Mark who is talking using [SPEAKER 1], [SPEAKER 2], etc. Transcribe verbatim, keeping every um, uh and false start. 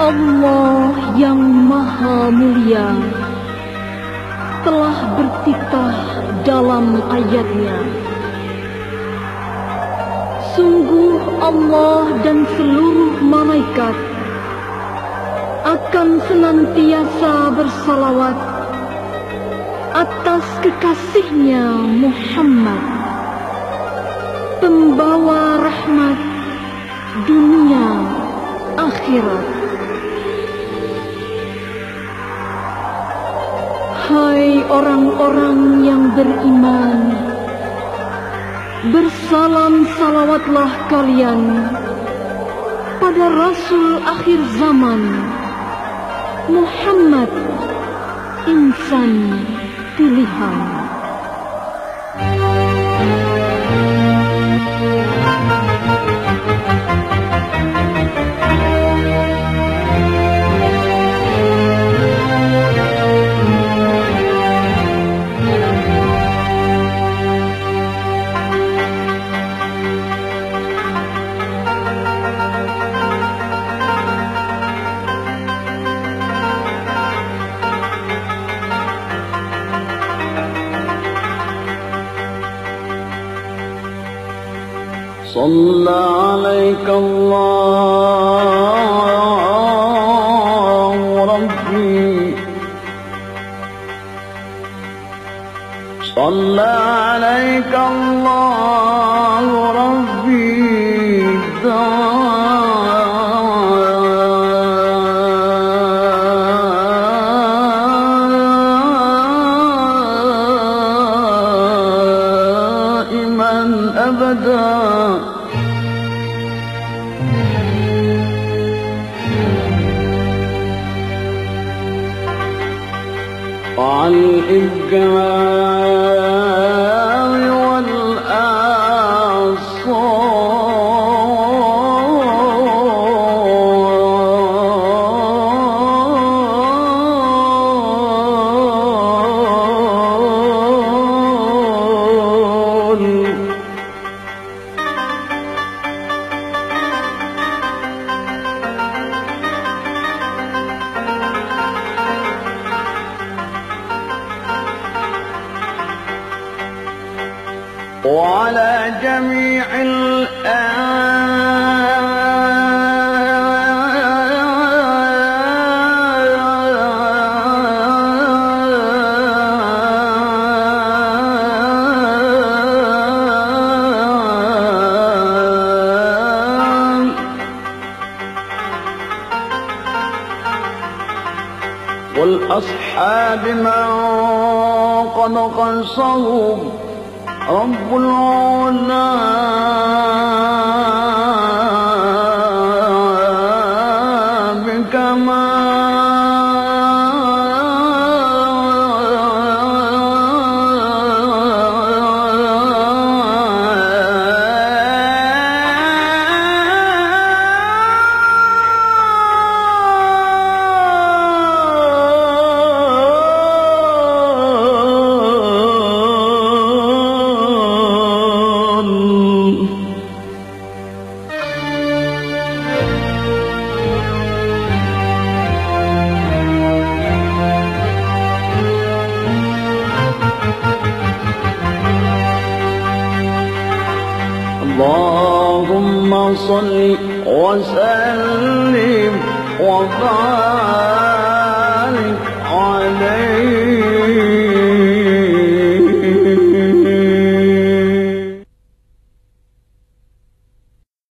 [SPEAKER 1] Allah yang Maha Mulia telah bertitah dalam ayatnya, sungguh Allah dan seluruh malaikat akan senantiasa bersalawat atas kekasihnya Muhammad, pembawa rahmat dunia akhirat. Hai orang-orang yang beriman, bersalam salawatlah kalian pada Rasul akhir zaman, Muhammad, insan pilihan.
[SPEAKER 2] صلى عليك الله ربي، صلى عليك الله ربي دائما أبدا. وعن الإبقاء والآصال وعلى جميع الآن والأصحاب من قد خصهم رب العلا اللهم صل وسلم وبارك